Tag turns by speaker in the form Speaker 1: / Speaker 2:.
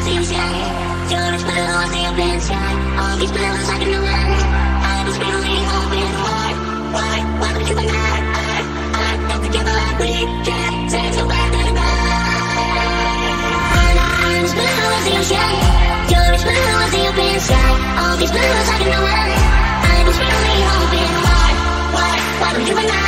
Speaker 1: see you shine. You're the spell, I see your bed shine. All these spells I can know why. I was really open heart. Why would you not? I don't together like we can. Say so bad that I'm the spell, I see you shine. You're the spell, I see your bed shine. All these spells I can know why. I was really open heart. Why would you not?